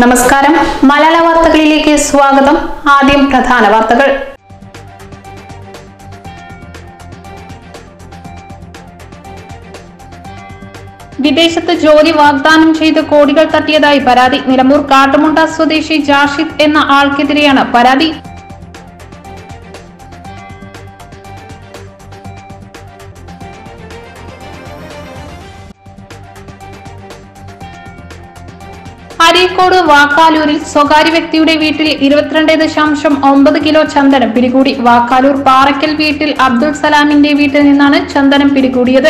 നമസ്കാരം മലയാള വാർത്തകളിലേക്ക് സ്വാഗതം. ആദ്യം പ്രധാന വാർത്തകൾ. വിദേശത്ത് ജോലി വാഗ്ദാനം ചെയ്ത് കോടികൾ തട്ടിയതായി പരാതി. നിലമ്പൂർ കാട്ടുമുണ്ട സ്വദേശി ജാഷിദ് എന്ന ആൾക്കെതിരെയാണ് പരാതി. അരീക്കോട് വാക്കാലൂരിൽ സ്വകാര്യ വ്യക്തിയുടെ വീട്ടിൽ 22.9 കിലോ ചന്ദനം പിടികൂടി. വാക്കാലൂർ പാറയ്ക്കൽ വീട്ടിൽ അബ്ദുൾ സലാമിന്റെ വീട്ടിൽ നിന്നാണ് ചന്ദനം പിടികൂടിയത്.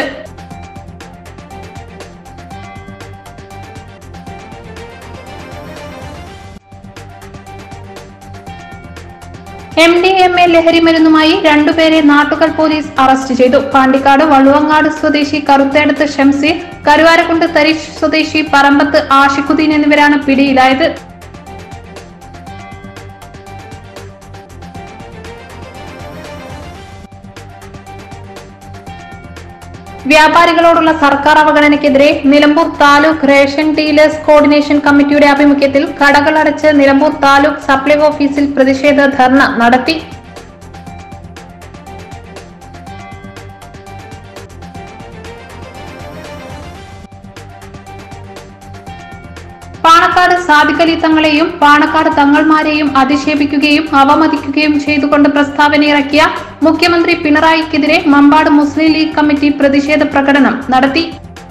MDMA ലഹരിമരുന്നുമായി രണ്ടുപേരെ നാട്ടുകൽ പോലീസ് അറസ്റ്റ് ചെയ്തു. പാണ്ടിക്കാട് വള്ളുവങ്ങാട് സ്വദേശി കറുത്തേടത്ത് ഷംസീർ, കരുവാരക്കുണ്ട് തരീഷ് സ്വദേശി പറമ്പത്ത് ആഷിഖുദ്ദീൻ എന്നിവരാണ് പിടിയിലായത്. വ്യാപാരികളോടുള്ള സർക്കാർ അവഗണനയ്ക്കെതിരെ Nilambur taluk ration dealers coordination കമ്മിറ്റിയുടെ ആഭിമുഖ്യത്തിൽ കടകൾ അടച്ച് നിലമ്പൂർ താലൂക്ക് സപ്ലൈ ഓഫീസിൽ പ്രതിഷേധ ധർണ നടത്തി. പാണക്കാട് സാദിഖ് അലി തങ്ങളെയും പാണക്കാട് തങ്ങൾമാരെയും അധിക്ഷേപിക്കുകയും അവമതിക്കുകയും ചെയ്തുകൊണ്ട് പ്രസ്താവനയിറക്കിയ മുഖ്യമന്ത്രി പിണറായിക്കെതിരെ മമ്പാട് മുസ്ലിം ലീഗ് കമ്മിറ്റി പ്രതിഷേധ പ്രകടനം നടത്തി.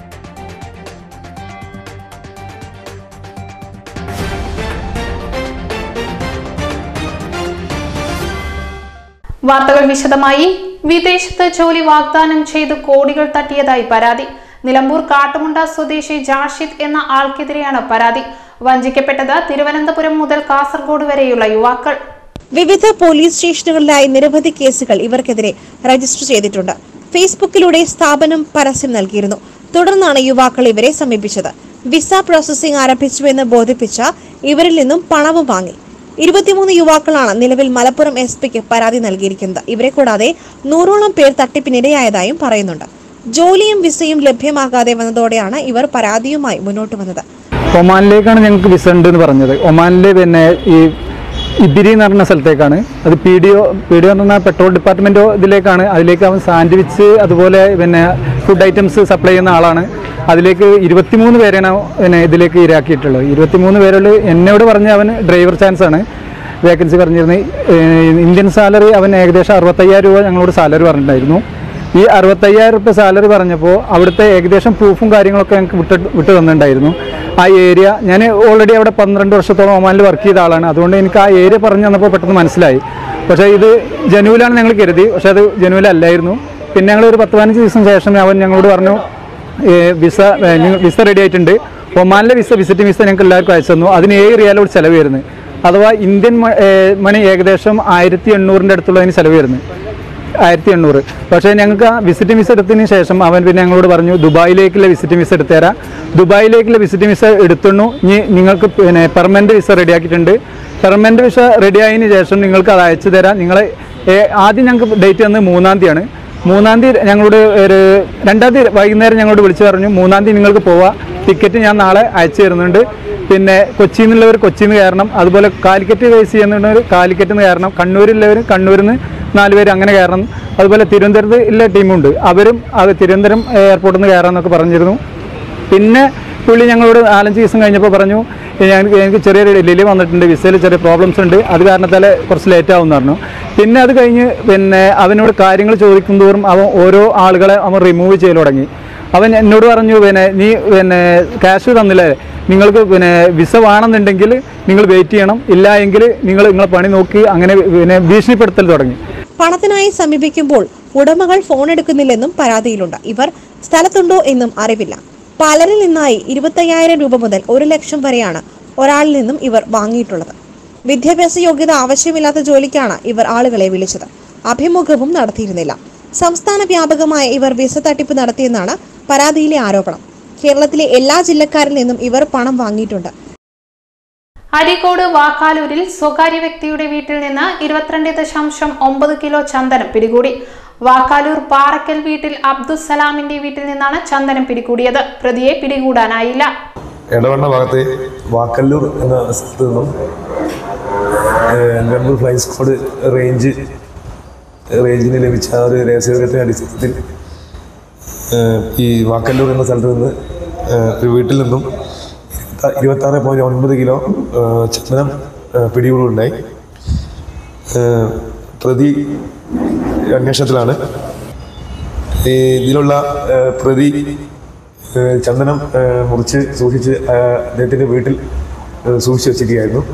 വാർത്തകൾ വിശദമായി. വിദേശത്ത് ജോലി വാഗ്ദാനം ചെയ്ത് കോടികൾ തട്ടിയതായി പരാതി. നിലമ്പൂർ കാട്ടുമുണ്ട സ്വദേശി ജാഷിദ് എന്ന ആൾക്കെതിരെയാണ് പരാതി. വഞ്ചിക്കപ്പെട്ടത് തിരുവനന്തപുരം മുതൽ കാസർഗോഡ് വരെയുള്ള യുവാക്കൾ. വിവിധ പോലീസ് സ്റ്റേഷനുകളിലായി നിരവധി കേസുകൾ ഇവർക്കെതിരെ രജിസ്റ്റർ ചെയ്തിട്ടുണ്ട്. ഫേസ്ബുക്കിലൂടെ സ്ഥാപനം പരസ്യം നൽകിയിരുന്നു. തുടർന്നാണ് യുവാക്കൾ ഇവരെ സമീപിച്ചത്. വിസ പ്രോസസിംഗ് ആരംഭിച്ചുവെന്ന് ബോധിപ്പിച്ച ഇവരിൽ നിന്നും പണവും വാങ്ങി. 23 യുവാക്കളാണ് നിലവിൽ മലപ്പുറം SP-ക്ക് പരാതി നൽകിയിരിക്കുന്നത്. ഇവരെ കൂടാതെ 100ഓളം പേർ തട്ടിപ്പിനിരയായതായും പറയുന്നുണ്ട്. ജോലിയും വിസയും ലഭ്യമാകാതെ വന്നതോടെയാണ് ഇവർ പരാതിയുമായി മുന്നോട്ട് വന്നത്. ഒമാനിലേക്കാണ് ഞങ്ങൾക്ക് വിസ ഉണ്ട് എന്ന് പറഞ്ഞത്. ഒമാനിലെ ഈ ഇബിരി എന്ന് പറഞ്ഞ സ്ഥലത്തേക്കാണ്. അത് PDO എന്ന് പറഞ്ഞാൽ പെട്രോൾ ഡിപ്പാർട്ട്മെന്റോ ഇതിലേക്കാണ്. അതിലേക്ക് അവൻ സാൻഡ്വിച്ച് അതുപോലെ ഫുഡ് ഐറ്റംസ് സപ്ലൈ ചെയ്യുന്ന ആളാണ്. അതിലേക്ക് 23 പേരാണ് ഇതിലേക്ക് ഇരാക്കിയിട്ടുള്ളത്. 23 പേരുള്ള എന്നോട് പറഞ്ഞ അവൻ ഡ്രൈവർ ചാൻസ് ആണ് വേക്കൻസി പറഞ്ഞിരുന്നത്. ഇന്ത്യൻ സാലറി അവൻ ഏകദേശം 65,000 രൂപ ഞങ്ങളോട് സാലറി പറഞ്ഞിട്ടുണ്ടായിരുന്നു. ഈ 65,000 രൂപ സാലറി പറഞ്ഞപ്പോൾ അവിടുത്തെ ഏകദേശം പ്രൂഫും കാര്യങ്ങളൊക്കെ ഞങ്ങൾക്ക് വിട്ട് തന്നിട്ടുണ്ടായിരുന്നു. ആ ഏരിയ ഞാൻ ഓൾറെഡി അവിടെ 12 വർഷത്തോളം ഒമാനിൽ വർക്ക് ചെയ്ത ആളാണ്. അതുകൊണ്ട് എനിക്ക് ആ ഏരിയ പറഞ്ഞു തന്നപ്പോൾ പെട്ടെന്ന് മനസ്സിലായി. പക്ഷേ ഇത് ജനുവിലാണ് ഞങ്ങൾ കരുതി. പക്ഷേ അത് ജനുവിലല്ലായിരുന്നു. പിന്നെ ഞങ്ങൾ ഒരു 10-15 ദിവസം ശേഷം അവൻ ഞങ്ങളോട് പറഞ്ഞു വിസ റെഡി ആയിട്ടുണ്ട്. ഒമാനിലെ വിസിറ്റിംഗ് വിസ ഞങ്ങൾക്ക് എല്ലാവർക്കും അയച്ചു തന്നു. അതിന് 7 റിയാലോട് ചിലവ് വരുന്നത്. അഥവാ ഇന്ത്യൻ മണി ഏകദേശം 1800 അടുത്തുള്ളതിന് ചിലവ് വരുന്നത് 1800. പക്ഷേ ഞങ്ങൾക്ക് ആ വിസിറ്റിംഗ് വിസ എടുത്തതിന് ശേഷം അവൻ പിന്നെ ഞങ്ങളോട് പറഞ്ഞു ദുബായിലേക്കുള്ള വിസിറ്റിംഗ് വിസ എടുത്തുതരാം. ദുബായിലേക്കുള്ള വിസിറ്റിംഗ് വിസ എടുത്തുന്നു. ഇനി നിങ്ങൾക്ക് പെർമനന്റ് വിസ റെഡിയാക്കിയിട്ടുണ്ട്. പെർമനന്റ് വിസ റെഡിയായതിന് ശേഷം നിങ്ങൾക്ക് അത് അയച്ചു തരാം. നിങ്ങളെ ആദ്യം ഞങ്ങൾക്ക് ഡേറ്റ് തന്നത് 3-ാം തീയതിയാണ്. 3-ാം തീയതി ഞങ്ങളോട് 2-ാം തീയതി വൈകുന്നേരം ഞങ്ങളോട് വിളിച്ചു പറഞ്ഞു 3-ാം തീയതി നിങ്ങൾക്ക് പോവാം. ടിക്കറ്റ് ഞാൻ നാളെ അയച്ചു തരുന്നുണ്ട്. പിന്നെ കൊച്ചിയിൽ നിന്നുള്ളവർ കൊച്ചിയിൽ നിന്ന് കയറണം. അതുപോലെ കാലിക്കറ്റ് ബേസ് ചെയ്യുന്നവർ കാലിക്കറ്റിൽ നിന്ന് കയറണം. കണ്ണൂരിലുള്ളവർ കണ്ണൂരിൽ നിന്ന് 4 പേര് അങ്ങനെ കയറണം. അതുപോലെ തിരുവനന്തപുരത്ത് ഉള്ള ടീമുണ്ട്. അവരും തിരുവനന്തപുരം എയർപോർട്ടിൽ നിന്ന് കയറാമെന്നൊക്കെ പറഞ്ഞിരുന്നു. പിന്നെ പുള്ളി ഞങ്ങളോട് 4-5 ദിവസം കഴിഞ്ഞപ്പോൾ പറഞ്ഞു എനിക്ക് ചെറിയൊരു ഡിലേ വന്നിട്ടുണ്ട്, വിസയിൽ ചെറിയ പ്രോബ്ലംസ് ഉണ്ട്, അത് കാരണത്താൽ കുറച്ച് ലേറ്റ് ആവുമെന്ന് പറഞ്ഞു. പിന്നെ അത് കഴിഞ്ഞ് അവനോട് കാര്യങ്ങൾ ചോദിക്കും തോറും അവൻ ഓരോ ആളുകളെ അവൻ റിമൂവ് ചെയ്ത് തുടങ്ങി. അവൻ എന്നോട് പറഞ്ഞു നീ ക്യാഷ് തന്നില്ലേ, നിങ്ങൾക്ക് വിസ വേണമെന്നുണ്ടെങ്കിൽ നിങ്ങൾ വെയിറ്റ് ചെയ്യണം, ഇല്ല എങ്കിൽ നിങ്ങളെ പണി നോക്കി അങ്ങനെ ഭീഷണിപ്പെടുത്തൽ തുടങ്ങി. പണത്തിനായി സമീപിക്കുമ്പോൾ ഉടമകൾ ഫോൺ എടുക്കുന്നില്ലെന്നും പരാതിയിലുണ്ട്. ഇവർ സ്ഥലത്തുണ്ടോ എന്നും അറിവില്ല. പലരിൽ നിന്നായി 25,000 രൂപ മുതൽ 1 ലക്ഷം വരെയാണ് ഒരാളിൽ നിന്നും ഇവർ വാങ്ങിയിട്ടുള്ളത്. വിദ്യാഭ്യാസ യോഗ്യത ആവശ്യമില്ലാത്ത ജോലിക്കാണ് ഇവർ ആളുകളെ വിളിച്ചത്. അഭിമുഖവും നടത്തിയിരുന്നില്ല. സംസ്ഥാന വ്യാപകമായ ഇവർ വിസ തട്ടിപ്പ് നടത്തിയെന്നാണ് പരാതിയിലെ ആരോപണം. കേരളത്തിലെ എല്ലാ ജില്ലക്കാരിൽ നിന്നും ഇവർ പണം വാങ്ങിയിട്ടുണ്ട്. അരീക്കോട് വാക്കാലൂരിൽ സ്വകാര്യ വ്യക്തിയുടെ വീട്ടിൽ നിന്ന് 22.9 കിലോ ചന്ദനം പിടികൂടി. വാക്കാലൂർ പാറയ്ക്കൽ വീട്ടിൽ അബ്ദുൾ സലാമിന്റെ വീട്ടിൽ നിന്നാണ് ചന്ദനം പിടികൂടിയത്. പ്രതിയെ പിടികൂടാനായില്ല. എടവണ്ണ ഭാഗത്തെ വാക്കല്ലൂർ എന്ന സ്ഥലത്ത് നിന്നും നിലമ്പൂർ ഫ്ലൈയിങ് സ്ക്വാഡ് റേഞ്ചിന് ലഭിച്ച ഒരു രഹസ്യവിവരത്തിൻ്റെ അടിസ്ഥാനത്തിൽ ഈ വാക്കല്ലൂർ എന്ന സ്ഥലത്ത് നിന്ന് ഒരു വീട്ടിൽ നിന്നും 26.9 കിലോ ചന്ദനം പിടികൂടുണ്ടായി. പ്രതി അന്വേഷണത്തിലാണ്. ഇതിലുള്ള പ്രതി ചന്ദനം മുറിച്ച് സൂക്ഷിച്ച് അദ്ദേഹത്തിൻ്റെ വീട്ടിൽ സൂക്ഷിച്ച് വെച്ചിരിക്കുകയായിരുന്നു.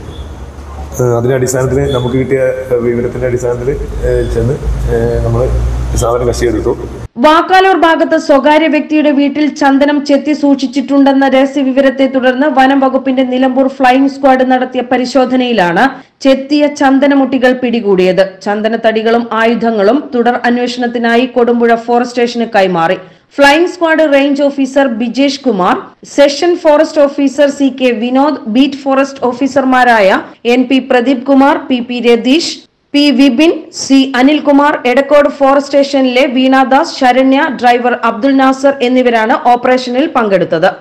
അതിൻ്റെ അടിസ്ഥാനത്തിൽ നമുക്ക് കിട്ടിയ വിവരത്തിൻ്റെ അടിസ്ഥാനത്തിൽ ചെന്ന് നമ്മൾ സാധനം കസ്റ്റഡിയെടുത്തു. വാക്കാലൂർ ഭാഗത്ത് സ്വകാര്യ വ്യക്തിയുടെ വീട്ടിൽ ചന്ദനം ചെത്തി സൂക്ഷിച്ചിട്ടുണ്ടെന്ന രഹസ്യ വിവരത്തെ തുടർന്ന് വനം വകുപ്പിന്റെ നിലമ്പൂർ ഫ്ലൈയിങ് സ്ക്വാഡ് നടത്തിയ പരിശോധനയിലാണ് ചെത്തിയ ചന്ദനമുട്ടികൾ പിടികൂടിയത്. ചന്ദനത്തടികളും ആയുധങ്ങളും തുടർ അന്വേഷണത്തിനായി കൊടുമ്പുഴ ഫോറസ്റ്റ് സ്റ്റേഷന് കൈമാറി. Flying squad range officer Bijesh Kumar, session forest officer CK Vinod, beat forest ഓഫീസർമാരായ NP Pradeep Kumar, PP Ratheesh, P Vipin, C Anilkumar, Edakkode forest സ്റ്റേഷനിലെ വീണാദാസ്, ശരണ്യ, ഡ്രൈവർ അബ്ദുൽ നാസർ എന്നിവരാണ് ഓപ്പറേഷനിൽ പങ്കെടുത്തത്.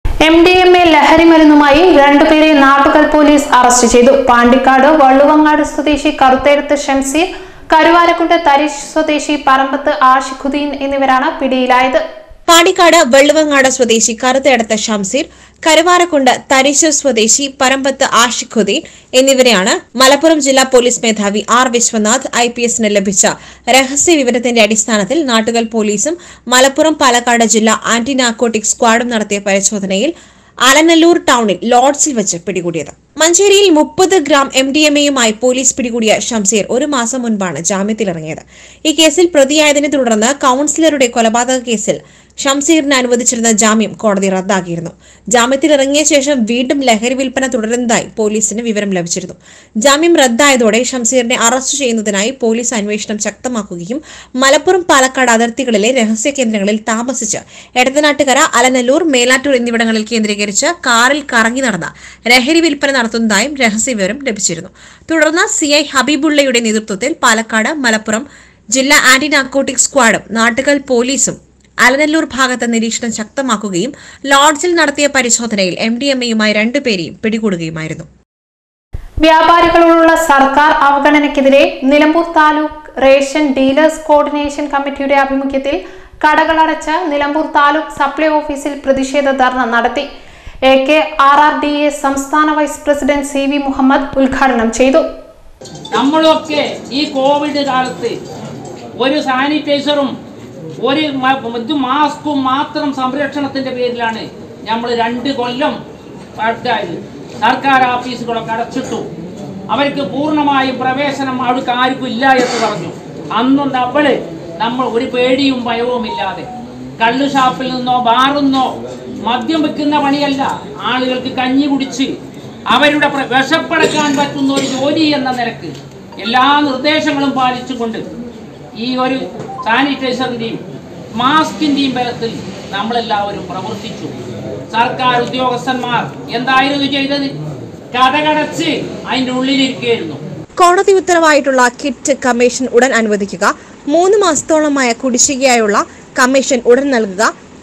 MDMA ലഹരി മരുന്നുമായി 2 പേരെ നാട്ടുകൽ പോലീസ് അറസ്റ്റ് ചെയ്തു. പാണ്ടിക്കാട് വള്ളുവങ്ങാട് സ്വദേശി കറുത്തേടത്ത് ഷംസീർ, കരുവാരക്കുണ്ട് തരീഷ് സ്വദേശി പറമ്പത്ത് ആഷിഖുദ്ദീൻ എന്നിവരാണ് പിടിയിലായത്. പാണ്ടിക്കാട് വെള്ളുവങ്ങാട് സ്വദേശി കറുത്തേടത്ത് ഷംസീർ, കരുവാരക്കുണ്ട് തരീശ് സ്വദേശി പറമ്പത്ത് ആഷിഖുദ്ദീൻ എന്നിവരെയാണ് മലപ്പുറം ജില്ലാ പോലീസ് മേധാവി R വിശ്വനാഥ് IPSന് ലഭിച്ച രഹസ്യ വിവരത്തിന്റെ അടിസ്ഥാനത്തിൽ നാട്ടുകൽ പോലീസും മലപ്പുറം പാലക്കാട് ജില്ലാ ആന്റി നാർക്കോട്ടിക് സ്ക്വാഡും നടത്തിയ പരിശോധനയിൽ അലനല്ലൂർ ടൌണിൽ ലോഡ്ജിൽ വെച്ച് പിടികൂടിയത്. മഞ്ചേരിയിൽ 30 ഗ്രാം MDMAയുമായി പോലീസ് പിടികൂടിയ ഷംസീർ 1 മാസം മുൻപാണ് ജാമ്യത്തിലിറങ്ങിയത്. ഈ കേസിൽ പ്രതിയായതിനെ തുടർന്ന് കൌൺസിലറുടെ കൊലപാതക കേസിൽ ഷംസീറിന് അനുവദിച്ചിരുന്ന ജാമ്യം കോടതി റദ്ദാക്കിയിരുന്നു. ജാമ്യത്തിലിറങ്ങിയ ശേഷം വീണ്ടും ലഹരി വിൽപ്പന തുടരുന്നതായി പോലീസിന് വിവരം ലഭിച്ചിരുന്നു. ജാമ്യം റദ്ദായതോടെ ഷംസീറിനെ അറസ്റ്റ് ചെയ്യുന്നതിനായി പോലീസ് അന്വേഷണം ശക്തമാക്കുകയും മലപ്പുറം പാലക്കാട് അതിർത്തികളിലെ രഹസ്യ കേന്ദ്രങ്ങളിൽ താമസിച്ച് എടത്തനാട്ടുകര, അലനല്ലൂർ, മേലാറ്റൂർ എന്നിവിടങ്ങളിൽ കേന്ദ്രീകരിച്ച് കാറിൽ കറങ്ങി നടന്ന ലഹരി വിൽപ്പന നടത്തുന്നതായും രഹസ്യവിവരം ലഭിച്ചിരുന്നു. തുടർന്ന് CI ഹബീബുള്ളയുടെ നേതൃത്വത്തിൽ പാലക്കാട്, മലപ്പുറം ജില്ലാ ആന്റി നാർക്കോട്ടിക് സ്ക്വാഡും നാട്ടുകൽ പോലീസും അലനല്ലൂർ ഭാഗത്ത് നിരീക്ഷണം ശക്തമാക്കുകയും ലോഡ്ജിൽ നടത്തിയ പരിശോധനയിൽ MDMAയുമായി 2 പേരെയും പിടികൂടുകയുമായിരുന്നു. വ്യാപാരികളോടുള്ള സർക്കാർ അവഗണനയ്ക്കെതിരെ Nilambur taluk ration dealers coordination കമ്മിറ്റിയുടെ ആഭിമുഖ്യത്തിൽ കടകളടച്ച് നിലമ്പൂർ താലൂക്ക് സപ്ലൈ ഓഫീസിൽ പ്രതിഷേധ ധർണ നടത്തി. AKRRDA സംസ്ഥാന വൈസ് പ്രസിഡന്റ് CV മുഹമ്മദ് ഉദ്ഘാടനം ചെയ്തു. നമ്മളൊക്കെ ഈ കോവിഡ് കാലത്ത് ഒരു സാനിറ്റൈസറും ഒരു മാസ്കും മാത്രം സംരക്ഷണത്തിന്റെ പേരിലാണ് നമ്മൾ 2 കൊല്ലം സർക്കാർ ഓഫീസുകളൊക്കെ അടച്ചിട്ടു. അവർക്ക് പൂർണ്ണമായും പ്രവേശനം അവർക്ക് ആർക്കും ഇല്ല എന്ന് പറഞ്ഞു. അന്നും നമ്മൾ ഒരു പേടിയും ഭയവും ഇല്ലാതെ കള്ള് ഷാപ്പിൽ നിന്നോ ബാറിന്നോ മദ്യം വെക്കുന്ന പണിയല്ല, ആളുകൾക്ക് കഞ്ഞി കുടിച്ച് അവരുടെ വിശപ്പടക്കാൻ പറ്റുന്ന ഒരു ജോലി എന്ന നിലക്ക് എല്ലാ നിർദ്ദേശങ്ങളും പാലിച്ചുകൊണ്ട് ഈ ഒരു സാനിറ്റൈസറിന്റെയും മാസ്കിന്റെയും ബലത്തിൽ നമ്മളെല്ലാവരും പ്രവർത്തിച്ചു. സർക്കാർ ഉദ്യോഗസ്ഥന്മാർ എന്തായിരുന്നു ചെയ്തത്? കടകടച്ച് അതിന്റെ ഉള്ളിലിരിക്കുകയായിരുന്നു. കോടതി ഉത്തരവായിട്ടുള്ള കിറ്റ് കമ്മീഷൻ ഉടൻ അനുവദിക്കുക, 3 മാസത്തോളമായ കുടിശ്ശികയായുള്ള കമ്മീഷൻ ഉടൻ നൽകുക,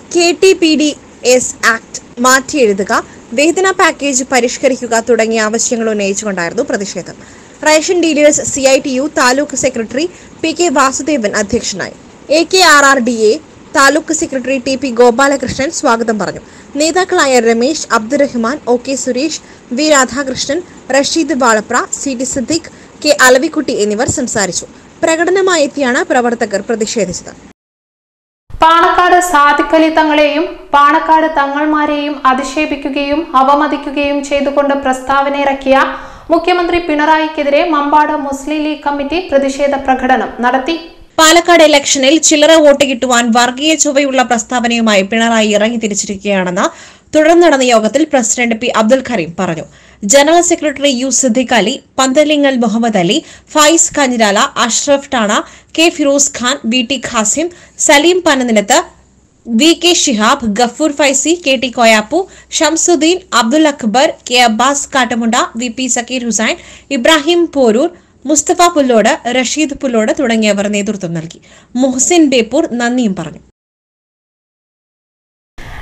KTPDS ആക്ട് മാറ്റിയെഴുതുക, വേതന പാക്കേജ് പരിഷ്കരിക്കുക തുടങ്ങിയ ആവശ്യങ്ങൾ ഉന്നയിച്ചുകൊണ്ടായിരുന്നു പ്രതിഷേധം. Ration dealers CITU taluk secretary PK Vasudevan അധ്യക്ഷനായി. AKRRDA taluk secretary TP Gopalakrishnan സ്വാഗതം പറഞ്ഞു. നേതാക്കളായ Ramesh, Abdurahman, OK Suresh, V Radhakrishnan, Rasheed Valapra, CD Siddique, K Alavikutty എന്നിവർ സംസാരിച്ചു. പ്രകടനമായി എത്തിയാണ് പ്രവർത്തകർ പ്രതിഷേധിച്ചത്. പാണക്കാട് സാദിഖ് അലി തങ്ങളെയും പാണക്കാട് തങ്ങൾമാരെയും അധിക്ഷേപിക്കുകയും അവമതിക്കുകയും ചെയ്തുകൊണ്ട് പ്രസ്താവന ഇറക്കിയ മുഖ്യമന്ത്രി പിണറായിക്കെതിരെ മമ്പാട് മുസ്ലിം ലീഗ് കമ്മിറ്റി പ്രതിഷേധ പ്രകടനം നടത്തി. പാലക്കാട് ഇലക്ഷനിൽ ചില്ലറ വോട്ട് കിട്ടുവാൻ വർഗീയ ചുവയുള്ള പ്രസ്താവനയുമായി പിണറായി ഇറങ്ങി തിരിച്ചിരിക്കുകയാണെന്ന് തുടർന്ന് നടന്ന യോഗത്തിൽ പ്രസിഡന്റ് P അബ്ദുൽ കരീം പറഞ്ഞു. General secretary U Siddique Ali, Panthalingal Muhammad Ali, Faiz Kanhirala, Ashraf Thana, K Firoz Khan, VT Khasim, Saleem Pananilath, VK Shihab, Gafoor Faizy, KT Koyappu, Shamsuddin, Abdul Akbar, K Abbas Kattamunda, VP Sakkeer Hussain, Ibrahim Poroor, Musthafa Pullode, Rasheed Pullode തുടങ്ങിയവർ നേതൃത്വം നൽകി. മുഹ്സിൻ ബേപ്പൂർ നന്ദിയും പറഞ്ഞു.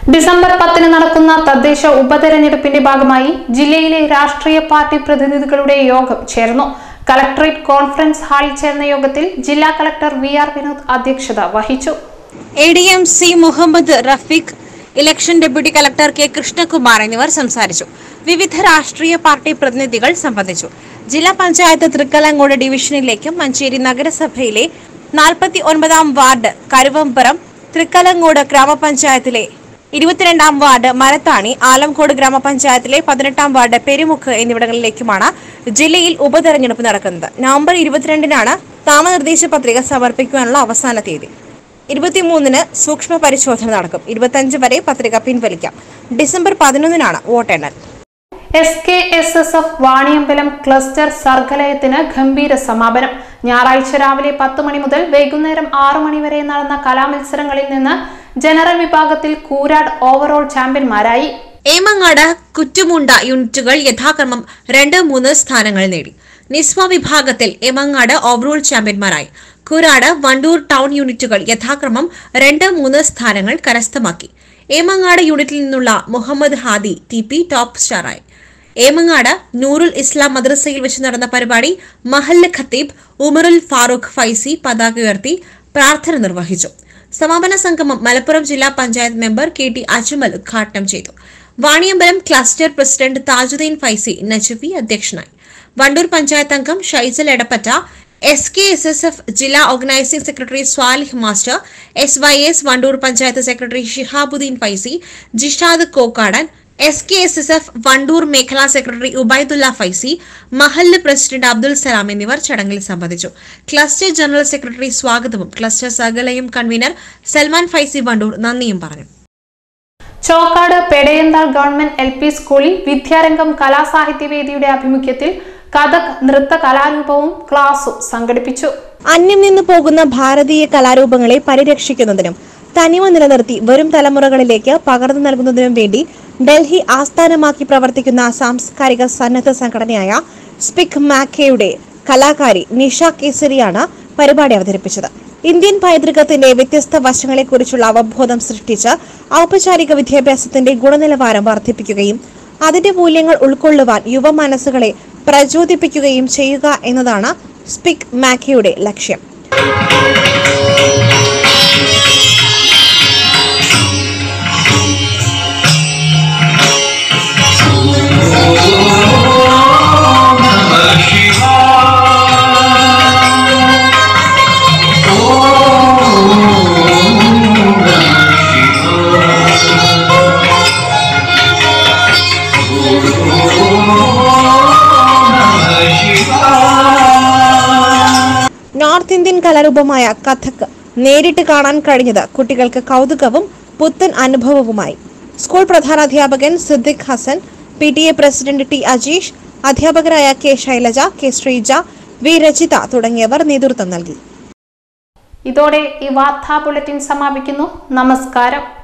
ഡിസംബർ 10 നടക്കുന്ന തദ്ദേശ ഉപതെരഞ്ഞെടുപ്പിന്റെ ഭാഗമായി ജില്ലയിലെ രാഷ്ട്രീയ പാർട്ടി പ്രതിനിധികളുടെ യോഗം ചേർന്നു. കളക്ടറേറ്റ് കോൺഫറൻസ് ഹാളിൽ ചേർന്ന യോഗത്തിൽ ജില്ലാ കളക്ടർ VR വിനോദ് അധ്യക്ഷത വഹിച്ചു. ADMC Muhammad Rafeeq, election deputy collector K Krishnakumar എന്നിവർ സംസാരിച്ചു. വിവിധ രാഷ്ട്രീയ പാർട്ടി പ്രതിനിധികൾ സംബന്ധിച്ചു. ജില്ലാ പഞ്ചായത്ത് തൃക്കലങ്ങോട് ഡിവിഷനിലേക്കും മഞ്ചേരി നഗരസഭയിലെ 49-ാം വാർഡ് കരുവമ്പുറം, തൃക്കലങ്ങോട് ഗ്രാമപഞ്ചായത്തിലെ 22-ാം വാർഡ് മരത്താണി, ആലംകോട് ഗ്രാമപഞ്ചായത്തിലെ 18-ാം വാർഡ് പെരുമുക്ക് എന്നിവിടങ്ങളിലേക്കുമാണ് ജില്ലയിൽ ഉപതെരഞ്ഞെടുപ്പ് നടക്കുന്നത്. നവംബർ 22-നാണ് നാമനിർദ്ദേശ പത്രിക സമർപ്പിക്കുവാനുള്ള അവസാന തീയതി. 23-ന് സൂക്ഷ്മ പരിശോധന നടക്കും. 25 വരെ പത്രിക പിൻവലിക്കാം. ഡിസംബർ 11-നാണ് വോട്ടെണ്ണൽ. SKSSF വാണിയമ്പലം ക്ലസ്റ്റർ സർഗലയത്തിന് ഗംഭീര സമാപനം. ഞായറാഴ്ച രാവിലെ 10 മണി മുതൽ വൈകുന്നേരം 6 മണി വരെ നടന്ന കലാമത്സരങ്ങളിൽ നിന്ന് ജനറൽ വിഭാഗത്തിൽ കൂരാട് ഓവറോൾ ചാമ്പ്യന്മാരായി. ഏമങ്ങാട്, കുറ്റുമുണ്ട യൂണിറ്റുകൾ യഥാക്രമം 2-3 സ്ഥാനങ്ങൾ നേടി. നിസ്വ വിഭാഗത്തിൽ ഏമങ്ങാട് ഓവറോൾ ചാമ്പ്യന്മാരായി. കൂരാട്, വണ്ടൂർ ടൗൺ യൂണിറ്റുകൾ യഥാക്രമം 2-3 സ്ഥാനങ്ങൾ കരസ്ഥമാക്കി. ഏമങ്ങാട് യൂണിറ്റിൽ നിന്നുള്ള മുഹമ്മദ് ഹാദി TP ടോപ്പ് സ്റ്റാറായി. ഏമങ്ങാട് നൂറുൽ ഇസ്ലാം മദ്രസയിൽ വെച്ച് നടന്ന പരിപാടി മഹല്ല് ഖത്തീബ് ഉമറുൽ ഫാറൂഖ് ഫൈസി പതാക ഉയർത്തി പ്രാർത്ഥന നിർവഹിച്ചു. സമാപന സംഗമം മലപ്പുറം ജില്ലാ പഞ്ചായത്ത് മെമ്പർ KT അജ്മൽ ഉദ്ഘാടനം ചെയ്തു. വാണിയമ്പലം ക്ലസ്റ്റർ പ്രസിഡന്റ് താജുദ്ദീൻ ഫൈസി നജഫി അധ്യക്ഷനായി. വണ്ടൂർ പഞ്ചായത്ത് അംഗം ഷൈസൽ എടപ്പറ്റ, SKSSF ജില്ലാ organising secretary Swalih master, SYS Wandoor panchayat secretary Shihabudheen Faizy, Jishad Kokkadan, SKSSF Wandoor മേഖലാ സെക്രട്ടറി ഉബൈദുല്ല ഫൈസി, മഹല്ല് പ്രസിഡന്റ് അബ്ദുൽ സലാം എന്നിവർ ചടങ്ങിൽ സംബന്ധിച്ചു. ക്ലസ്റ്റർ ജനറൽ സെക്രട്ടറി സ്വാഗതവും ക്ലസ്റ്റർ സർഗലയം കൺവീനർ സൽമാൻ ഫൈസി വണ്ടൂർ നന്ദിയും പറഞ്ഞു. ചോക്കാട് പെടയന്താൾ ഗവൺമെന്റ് LP സ്കൂളിൽ വിദ്യാരംഗം കലാസാഹിത്യവേദിയുടെ ആഭിമുഖ്യത്തിൽ കഥക് നൃത്ത കലാരൂപവും ക്ലാസും സംഘടിപ്പിച്ചു. അന്യം നിന്ന് പോകുന്ന ഭാരതീയ കലാരൂപങ്ങളെ പരിരക്ഷിക്കുന്നതിനും തനിമ നിലനിർത്തി വരും തലമുറകളിലേക്ക് പകർന്നു നൽകുന്നതിനും വേണ്ടി ഡൽഹി ആസ്ഥാനമാക്കി പ്രവർത്തിക്കുന്ന സാംസ്കാരിക സന്നദ്ധ സംഘടനയായ സ്പിക് മാക്കയുടെ കലാകാരി നിഷ കേസരിയാണ് പരിപാടി അവതരിപ്പിച്ചത്. ഇന്ത്യൻ പൈതൃകത്തിന്റെ വ്യത്യസ്ത വശങ്ങളെക്കുറിച്ചുള്ള അവബോധം സൃഷ്ടിച്ച് ഔപചാരിക വിദ്യാഭ്യാസത്തിന്റെ ഗുണനിലവാരം വർദ്ധിപ്പിക്കുകയും അതിന്റെ മൂല്യങ്ങൾ ഉൾക്കൊള്ളുവാൻ യുവ മനസ്സുകളെ പ്രചോദിപ്പിക്കുകയും ചെയ്യുക എന്നതാണ് സ്പിക് മാക്കയുടെ ലക്ഷ്യം. നോർത്ത് ഇന്ത്യൻ കലാരൂപമായ കഥക് നേരിട്ട് കാണാൻ കഴിഞ്ഞത് കുട്ടികൾക്ക് കൗതുകവും പുത്തൻ അനുഭവവുമായി. സ്കൂൾ പ്രധാനാധ്യാപകൻ Siddique Hasan, PTA president T Ajeesh, അധ്യാപകരായ K Shailaja, K Sreeja, V Rajitha തുടങ്ങിയവർ നേതൃത്വം നൽകി. ഇതോടെ ഈ വാർത്താ ബുള്ളറ്റിൻ സമാപിക്കുന്നു. നമസ്കാരം.